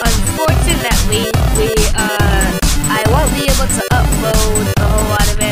unfortunately, I won't be able to upload a whole lot of